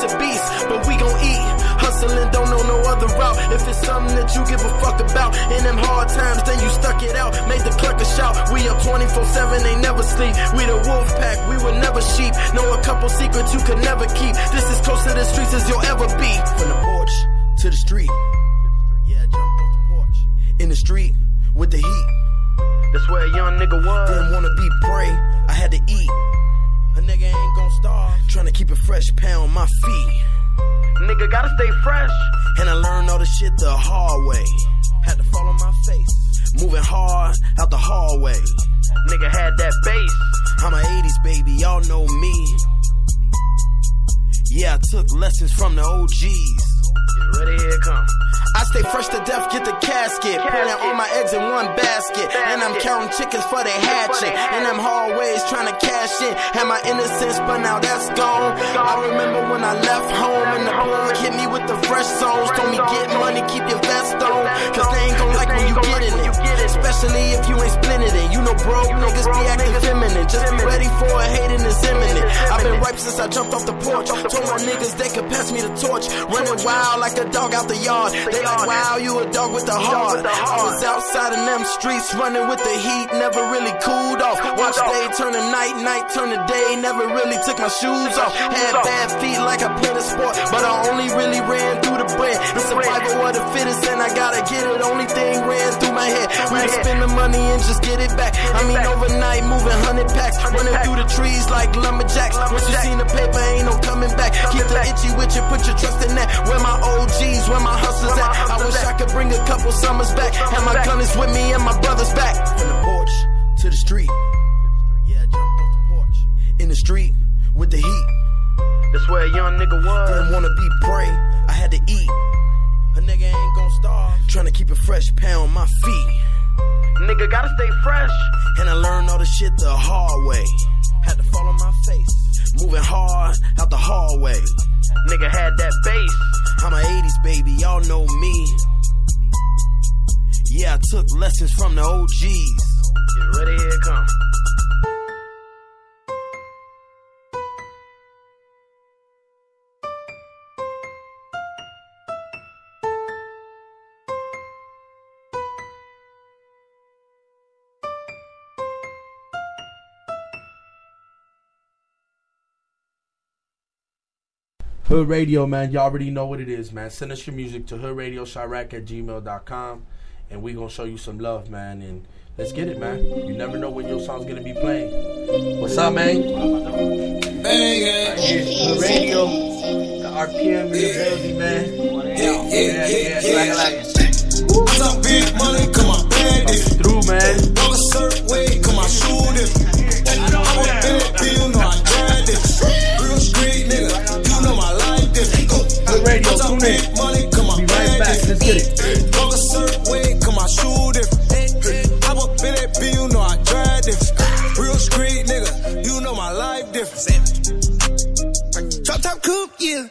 a beast, but we gon' eat. Hustling, don't know no other route. If it's something that you give a fuck about, in them hard times, then you stuck it out. Made the clucker shout. We up 24/7, they never sleep. We the wolf pack, we were never sheep. Know a couple secrets you could never keep. This is close to the streets as you'll ever be. From the porch to the street. Yeah, jump off the porch. In the street with the heat. That's where a young nigga was. Didn't wanna be prey, I had to eat. A nigga ain't gon' starve. Tryna keep it fresh, pound my feet. Nigga gotta stay fresh. And I learned all the shit the hard way. Had to fall on my face. Moving hard out the hallway. Nigga had that bass. I'm a 80s baby, y'all know me. Yeah, I took lessons from the OGs. Get ready, here it come. I stay fresh to death, get the casket. Putting all my eggs in one basket. And I'm counting chickens for they hatching. In them hallways trying to cash in. Had my innocence, but now that's gone. I remember when I left home and the plug hit me with the fresh songs. Told me get money, keep your vest on. Cause they ain't gon' like when you get in it. Especially if you ain't split it in. You know broke niggas be acting feminine. Just be ready for a hating is imminent. I've been ripe since I jumped off the porch. Told my niggas they could pass me the torch. Running wild like a dog out the yard. They like, wow, you a dog with the heart. I was outside in them streets running with the heat. Never really cooled off. Watch day turn to night, night turn to day. Never really took my shoes off. Had bad feet like I played a sport, but I only really ran through the bread. It's survival of the fittest and I gotta get it. Only thing ran through my head. We just spend the money and just get it back. I mean overnight moving 100 packs. Running through the trees like lumberjacks. Once you seen the paper ain't no coming back. Keep the itchy with you, put your trust in that. Where my OGs, where my hustlers at. I wish I could bring a couple summers back. And my gun is with me and my brother's back. From the porch to the street. Yeah, jump off the porch. In the street with the heat. That's where a young nigga was. Didn't wanna be prey, I had to eat. A nigga ain't gon' starve. Tryna keep it fresh, pound my feet. Nigga gotta stay fresh. And I learned all the shit the hard way. Had to fall on my face. Moving hard out the hallway. Nigga had that bass. I'm a 80s baby, y'all know me. Yeah, I took lessons from the OGs. Get ready, here it come. Hood Radio, man. Y'all already know what it is, man. Send us your music to hoodradioshyrack@gmail.com, and we gonna show you some love, man. And let's get it, man. You never know when your song's gonna be playing. What's up, man? Right here, Hood Radio, the RPM in the building, man. Yeah. I got big money, come on, bad this. Through, man. Walk a certain way, come on, shoot it. I want to you know I drive this. Real street nigga, you know my life different. Hood Radio, tune in. Money, come on, be right back. Let's get it. Walk a certain way, come on, shoot it. I want to you know I drive this. Real street nigga, you know my life different. Drop top coupe, yeah.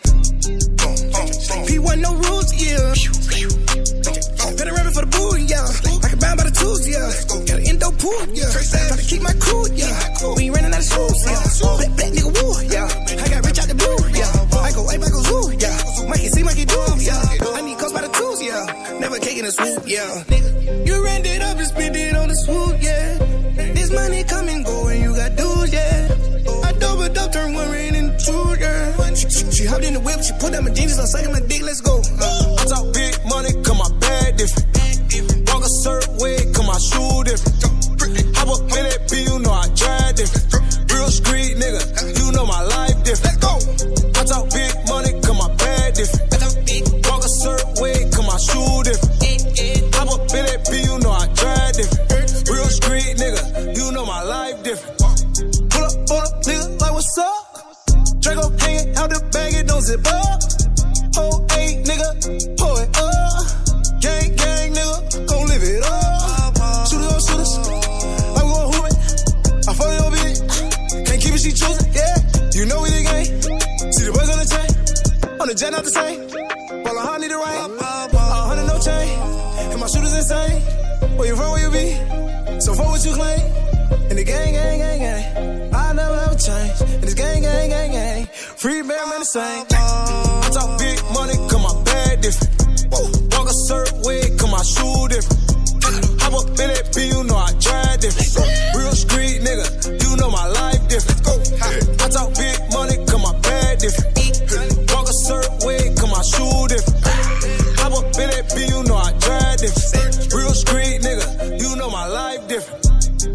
P1 no rules, yeah. Been a rabbit for the boo, yeah. I can bound by the tools, yeah. Got an endo pool, yeah. Try to keep my cool, yeah. We ain't running out of shoes, yeah. Black nigga woo, yeah. I got rich out the blue, yeah. I go ape, I go zoo, yeah. Mikey see, Mikey do, yeah. I need coats by the tools, yeah. Never cake in a swoop, yeah. You ran it up and spent it on the swoop, yeah. This money come and go and you got dudes, yeah. I doubled up, turn one ring into two, yeah. She hopped in the whip, she put out my jeans, I'm sucking my dick, let's go. I talk big money, come on, bad different. Walk a certain way, come on, shoot different. Hop up in that B, you know I drive different. Real street nigga, you know my life different. Let's go. I talk big money, come on, bad different. Walk a certain way, come on, shoot different. Hop up in that B, you know I drive different. Real street nigga, you know my life different. Pull up, nigga, like what's up? Draco hanging out the bag, it don't zip up. Oh, hey, nigga, pull it up. Gang, nigga, gon' live it up. Shooters, I'm gon' hoop it. I follow your bitch, can't keep it, she choosing, yeah. You know we the game. See the boys on the chain, on the jet, not the same. Ball a hard, need the rain. 100 no chain, and my shooters insane. Where you from, where you be? So far what you claim? In the gang. I never ever change. In this gang. Free man, man, the same. I talk big money, cause my bag different. Walk a certain way, cause my shoe different. Hop up in that beat, you know I drive different. Real street nigga, you know my life different. I talk big money, cause my bag different. Walk a certain way, cause my shoe different. Hop up in that beat, you know I drive different. Real street nigga, you know my life different.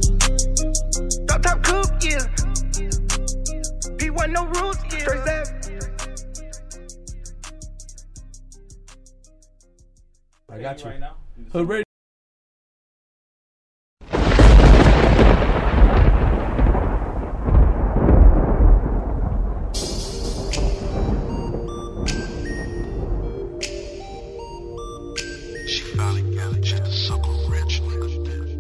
Top coupe, yeah. P1 no rules, yeah. Straight savage. I got you. Right now? Hood Radio. She finally got a chance to suck a rich nigga.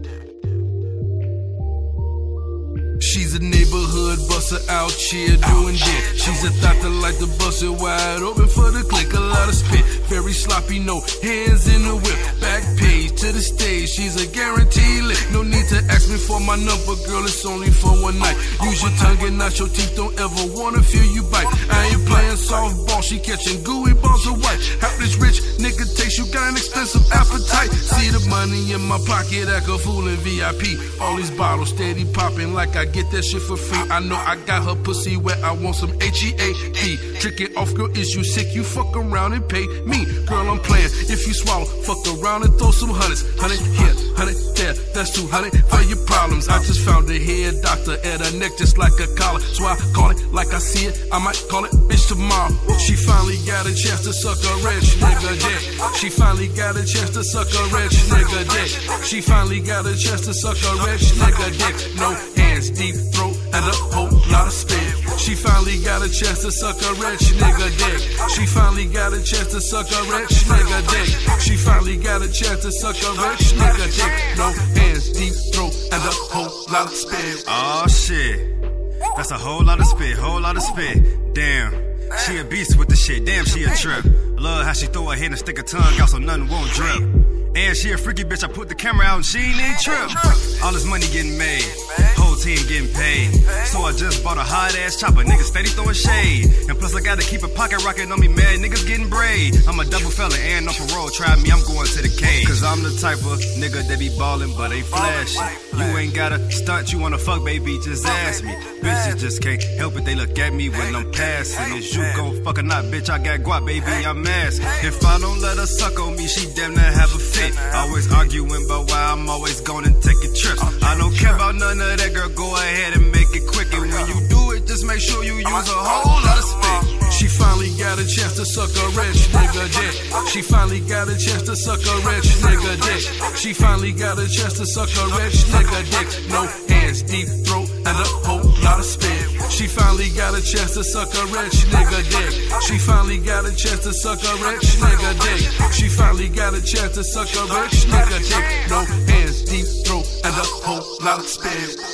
She's a neighborhood buster out here doing that. She's a thought that like to bust it wide open for the click, a lot of spit. Very sloppy, no hands in the whip. Back page to the stage, she's a guaranteed lick. No need to ask me for my number, girl, it's only for one night. Use your tongue and not your teeth, don't ever wanna feel you bite. I ain't playing softball, she catching gooey balls of white. How this rich nigga taste, you got an expensive appetite. See the money in my pocket, act a fool in VIP. All these bottles steady popping like I get that shit for free. I know I got her pussy where I want some H-E-A-P. Trick it off, girl, is you sick? You fuck around and pay me. Girl, I'm playing. If you swallow, fuck around and throw some hundreds. 100 here, 100 there, that's 200 for your problems. I just found a hair doctor at her neck just like a collar. So I call it like I see it, I might call it bitch tomorrow. She finally got a chance to suck a rich nigga dick. She finally got a chance to suck a rich nigga dick. She finally got a chance to suck a rich nigga dick. No hands, deep throat, and a whole lot of spit. She finally got a chance to suck a rich nigga dick. She finally got a chance to suck a rich nigga dick. She finally got a chance to suck a rich nigga dick. No hands, deep throat, and a whole lot of spit. Oh shit, that's a whole lot of spit, whole lot of spit. Damn, she a beast with the shit. Damn, she a trip. Love how she throw her head and stick her tongue out so nothing won't drip. And she a freaky bitch, I put the camera out and she ain't even trip. All this money getting made, whole team getting paid. So I just bought a hot ass chopper, niggas steady throwing shade. And plus I gotta keep a pocket rocket on me, man, niggas getting braid. I'm a double fella and on parole, try me, I'm going to the cage. Cause I'm the type of nigga that be ballin' but ain't flashy. You ain't gotta stunt, you wanna fuck, baby, just ask me. Bitches just can't help it, they look at me when I'm passing. Is you gon' fuck or not, bitch, I got guap, baby, I'm asking. If I don't let her suck on me, she damn near have a fit. Always arguing about why I'm always going and taking trips. I don't care about none of that, girl, go ahead and make it quick. And when you do it, just make sure you use a whole lot of spit. She finally got a chance to suck a rich nigga dick. She finally got a chance to suck a rich nigga dick. She finally got a chance to suck a rich nigga dick. No hands, deep throat, and a whole lot of spit. She finally got a chance to suck a rich nigga dick. She finally got a chance to suck a rich nigga dick. She finally got a chance to suck a rich nigga dick. No hands, deep throat, and a whole lot of spit.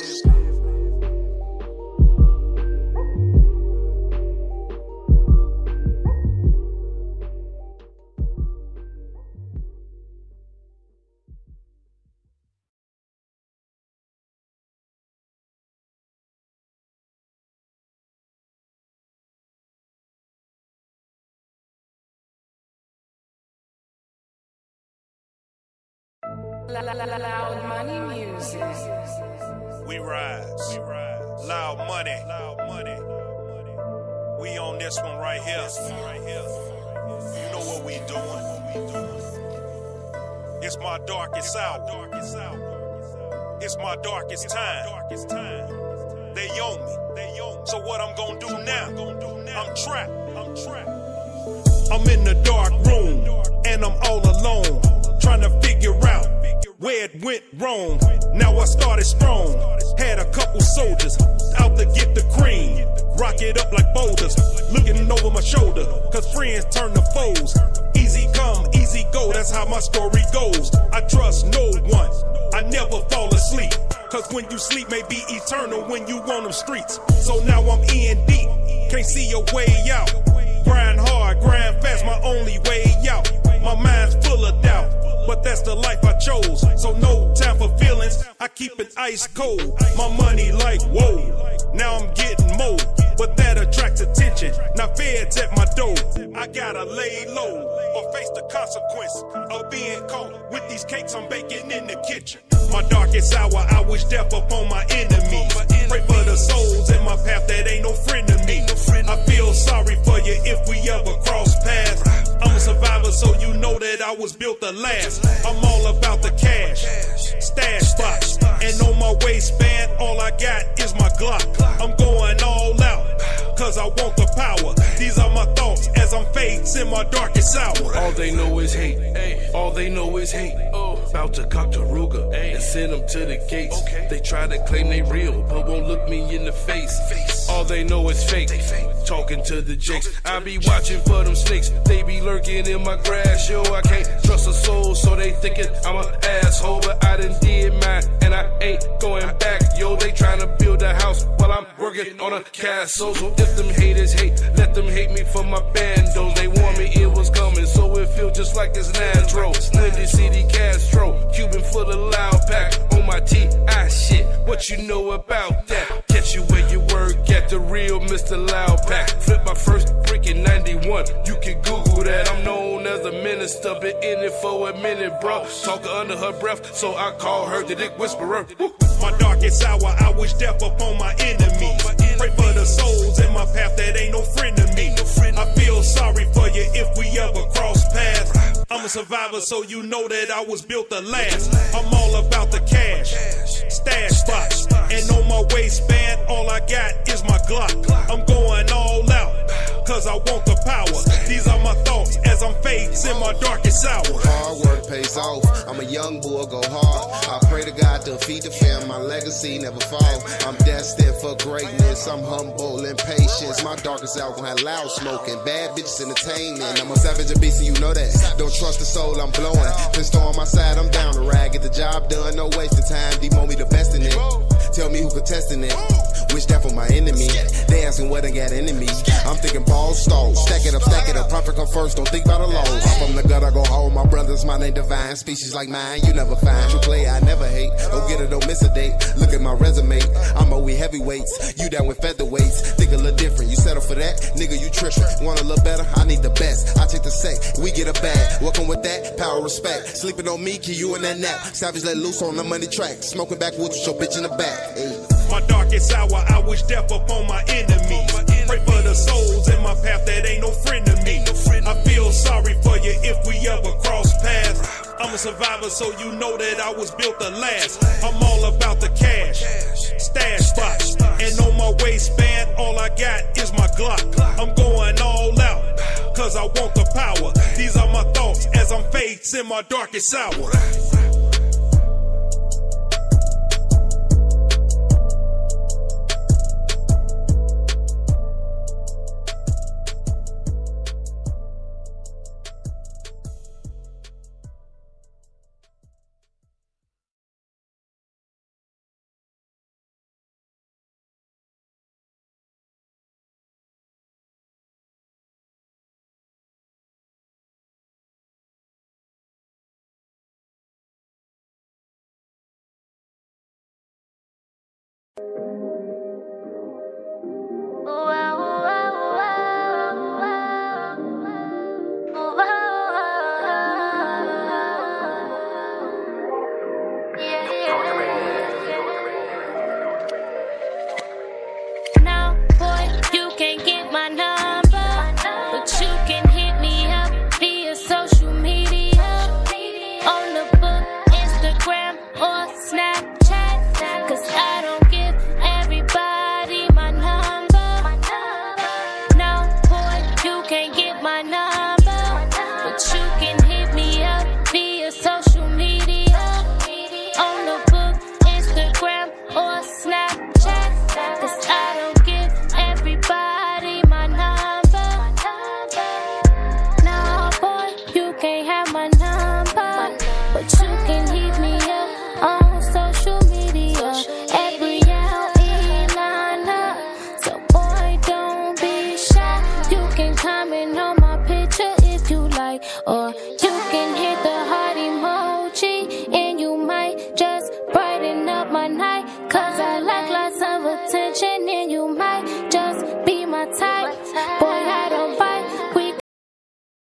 Loud money music. We rise. Loud money. We on this one right here. You know what we doing. It's my darkest hour. It's my darkest time. They own me. So what I'm gonna do now? I'm trapped. I'm in the dark room and I'm all alone, trying to figure out where it went wrong. Now I started strong, had a couple soldiers out to get the cream. Rock it up like boulders, looking over my shoulder, cause friends turn to foes. Easy come, easy go, that's how my story goes. I trust no one, I never fall asleep, cause when you sleep may be eternal when you on them streets. So now I'm in deep, can't see a way out. Grind hard, grind fast, my only way out. My mind's full of doubt, but that's the life I chose. So no time for feelings, I keep it ice cold. My money like whoa, now I'm getting more, but that attracts attention. Got feds at my door. I gotta lay low or face the consequence of being caught with these cakes I'm baking in the kitchen. My darkest hour, I wish death upon my enemies. Pray for the souls in my path that ain't no friend to me. I feel sorry for you if we ever cross paths. I'm a survivor, so you know that I was built to last. I'm all about the cash, stash spots, and on my waistband, all I got is my Glock. I'm going all out, cause I want the power. These are my thoughts as I'm facing my darkest hour. All they know is hate, all they know is hate. About to cock the Ruger and send them to the gates. They try to claim they real, but won't look me in the face. All they know is fake, talking to the jakes. I be watching for them snakes, they be lurking in my grass. Yo, I can't trust a soul, so they thinking I'm an asshole. But I done did mine, and I ain't going back. Yo, they trying to build a house while I'm working on a castle. So if them haters hate, let them hate me for my bandos. They warned me it was coming, so it feel just like it's natural. Windy City Castro, Cuban for the loud pack. On my T.I. shit, what you know about that? Catch you where you work at, the real Mr. Loud Pack. Flip my first freaking 91, you can Google that. I'm known as a minister, been in it for a minute, bro. Talking under her breath, so I call her the dick whisperer. My darkest hour, I wish death upon my enemies. Pray for the souls in my path that ain't no friend to me. I feel sorry for you if we ever cross paths. I'm a survivor, so you know that I was built to last. I'm all about the cash, stash spots, and on my waistband, all I got is my Glock. I'm going all out, cause I want the power. These are my thoughts as I'm facing my darkest hour. Hard work pays off. I'm a young boy, go hard. I pray to God to feed the fam, my legacy never fall. I'm destined for greatness, I'm humble and patient. My darkest hour gon' have loud smoking, bad bitches entertainment. I'm a savage and beast, and you know that. Don't trust the soul I'm blowing. Pistol on my side, I'm down to ride. Get the job done, no waste of time. Demo me the best in it. Tell me who contesting it. Wish that for my enemy. They asking what I got enemies. I'm thinking ball stall. Stack it up. Profit come first, don't think about a loss. I'm from the gut, I go home. My brothers, mine ain't divine. Species like mine, you never find. True play, I never hate. Don't get it, don't miss a date. Look at my resume. I'm a we heavyweights. You down with featherweights. Think a little different. You settle for that? Nigga, you trippin'. Want a little better? I need the best. I take the sec. We get a bag. Welcome with that. Power, respect. Sleeping on me, keep you in that nap. Savage let loose on the money track. Smoking backwoods with your bitch in the back. Hey. My darkest hour, I wish death upon my enemies. Pray for the souls in my path that ain't no friend to me. I feel sorry for you if we ever cross paths. I'm a survivor, so you know that I was built to last. I'm all about the cash, stash spots, and on my waistband, all I got is my Glock. I'm going all out, cause I want the power. These are my thoughts as I'm facing my darkest hour. Or you can